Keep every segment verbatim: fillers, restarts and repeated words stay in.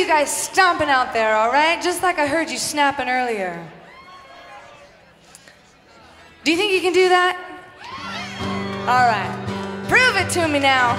you guys stomping out there, all right? Just like I heard you snapping earlier. Do you think you can do that? All right. Prove it to me now.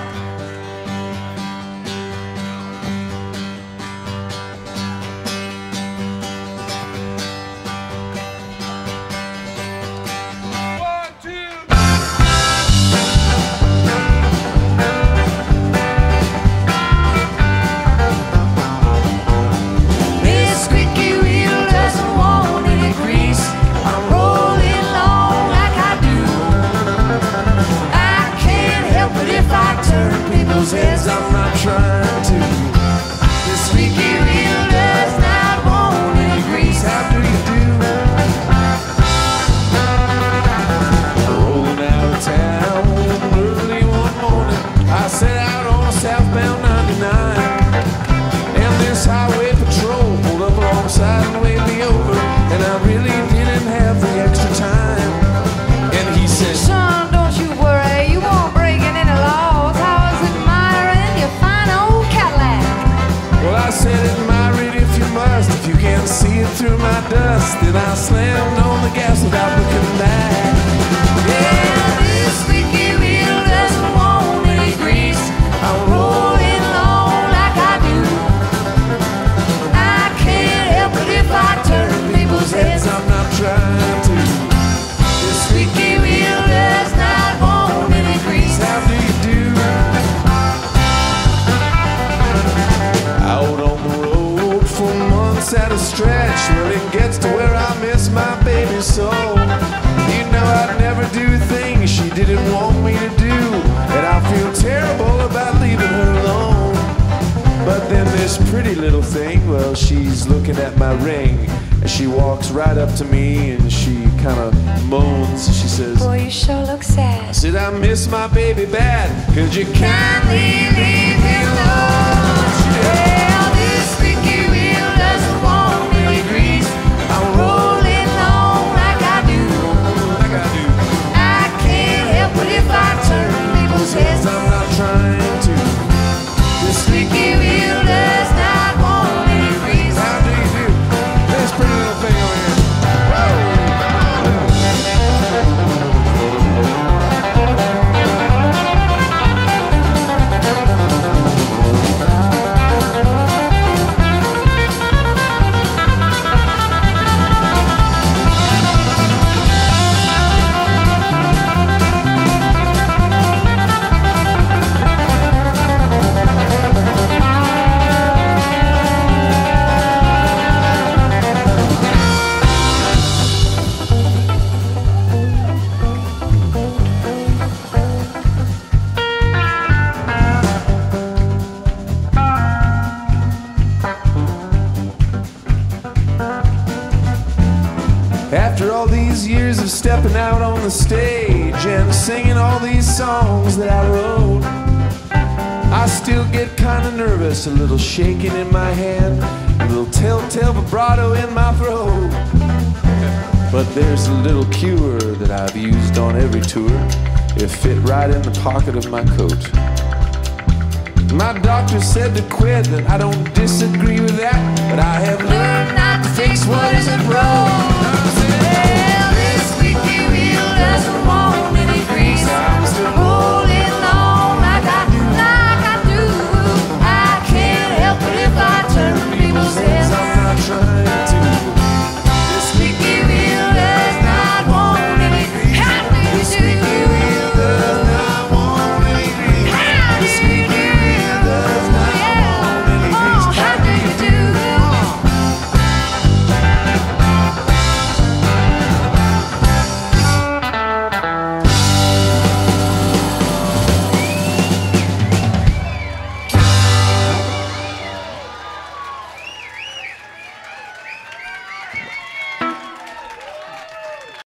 Heads, I'm not trying to. This squeaky wheel does not want any grease. How do you do? Rolling out of town early one morning, I set out on southbound ninety-nine, and this highway patrol pulled up alongside and waved me over, and I really didn't have the extra time. And he said, "Son, don't you worry, you won't break any laws. I said, admire it if you must. If you can't see it through my dust, then I slammed on the gas without looking back. Yeah, this squeaky wheel doesn't want any grease. I'm rolling along like I do. I can't help it if I turn people's heads. I'm not trying to. This squeaky wheel does not want any grease. How do you do? Out on the road for months at a stretch, well, it gets to where I miss my baby so. You know I'd never do things she didn't want me to do, and I feel terrible about leaving her alone. But then this pretty little thing, well, she's looking at my ring, and she walks right up to me and she kind of moans. She says, "Boy, you sure look sad." I said, "I miss my baby bad. Could you kindly leave him alone?" She said, I'm not trying to. The squeaky wheel does not want any grease. How do you do? This pretty little thing over here. After all these years of stepping out on the stage and singing all these songs that I wrote, I still get kinda nervous, a little shaking in my hand, a little telltale vibrato in my throat. But there's a little cure that I've used on every tour. It fit right in the pocket of my coat. My doctor said to quit, and I don't disagree with that, but I have learned not to fix what isn't broke.